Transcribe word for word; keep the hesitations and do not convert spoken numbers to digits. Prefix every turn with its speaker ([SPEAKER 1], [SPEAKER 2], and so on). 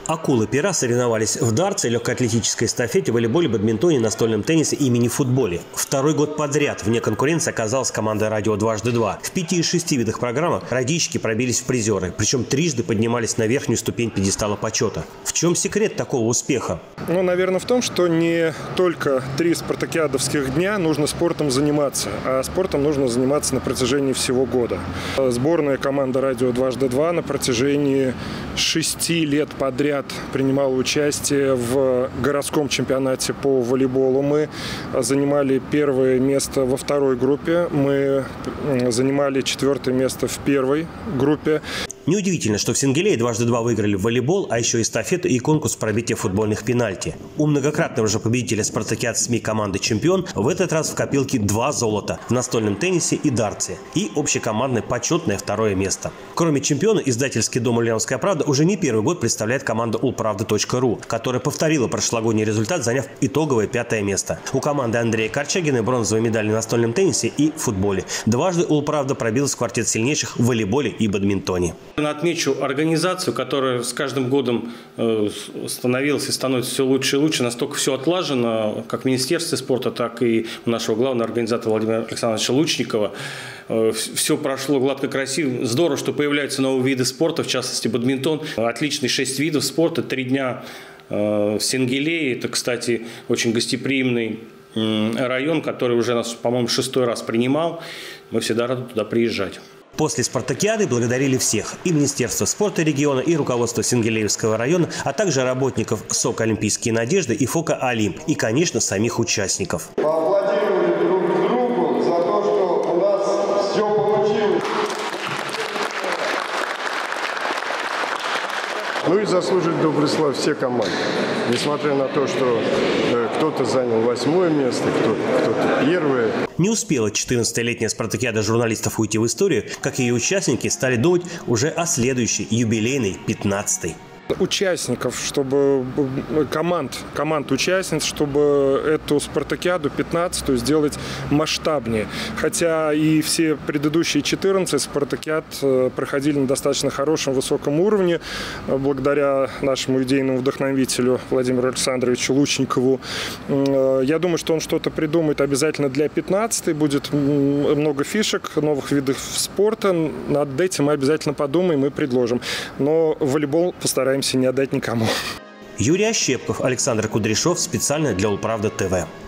[SPEAKER 1] Акулы-пера соревновались в дартсе, легкоатлетической эстафете, волейболе, бадминтоне, настольном теннисе и мини-футболе. Второй год подряд вне конкуренции оказалась команда «Радио дважды два». В пяти из шести видах программы радищики пробились в призеры, причем трижды поднимались на верхнюю ступень пьедестала почета. В чем секрет такого успеха?
[SPEAKER 2] Ну, наверное, в том, что не только три спартакиадовских дня нужно спортом заниматься, а спортом нужно заниматься на протяжении всего года. Сборная команда «Радио дважды два» на протяжении шести лет подряд принимала участие в городском чемпионате по волейболу. Мы занимали первое место во второй группе, мы занимали четвертое место в первой группе.
[SPEAKER 1] Неудивительно, что в Сенгилее дважды два выиграли в волейбол, а еще эстафету и конкурс пробития футбольных пенальти. У многократного же победителя спартакиад СМИ команды «Чемпион» в этот раз в копилке два золота в настольном теннисе и дартсе и общекомандное почетное второе место. Кроме «Чемпиона», издательский дом «Ульяновская правда» уже не первый год представляет команда улправда точка ру, которая повторила прошлогодний результат, заняв итоговое пятое место. У команды Андрея Корчагина бронзовые медали в настольном теннисе и футболе. Дважды улправда пробилась в квартет сильнейших в волейболе и бадминтоне.
[SPEAKER 3] Отмечу организацию, которая с каждым годом становилась и становится все лучше и лучше. Настолько все отлажено, как в Министерстве спорта, так и у нашего главного организатора Владимира Александровича Лучникова. Все прошло гладко, красиво. Здорово, что появляются новые виды спорта, в частности бадминтон. Отличный шесть видов спорта, три дня в Сенгилее. Это, кстати, очень гостеприимный район, который уже нас, по-моему, шестой раз принимал. Мы всегда рады туда приезжать.
[SPEAKER 1] После спартакиады благодарили всех – и Министерство спорта региона, и руководство Сенгилеевского района, а также работников СОК «Олимпийские надежды» и ФОКа «Олимп», и, конечно, самих участников.
[SPEAKER 4] Поаплодировали друг другу за то, что у нас все получилось. Ну и заслужить доброй славы все команды. Несмотря на то, что э, кто-то занял восьмое место, кто-то, кто-то первое.
[SPEAKER 1] Не успела четырнадцатилетняя спартакиада журналистов уйти в историю, как ее участники стали думать уже о следующей, юбилейной, пятнадцатой.
[SPEAKER 2] Участников, чтобы команд, команд участниц, чтобы эту спартакиаду пятнадцатую сделать масштабнее. Хотя и все предыдущие четырнадцать спартакиад проходили на достаточно хорошем, высоком уровне, благодаря нашему идейному вдохновителю Владимиру Александровичу Лучникову. Я думаю, что он что-то придумает обязательно для пятнадцатой. Будет много фишек, новых видов спорта. Над этим мы обязательно подумаем и предложим. Но волейбол постараемся не отдать никому.
[SPEAKER 1] Юрий Ощепков, Александр Кудряшов. Специально для Улправда ТВ.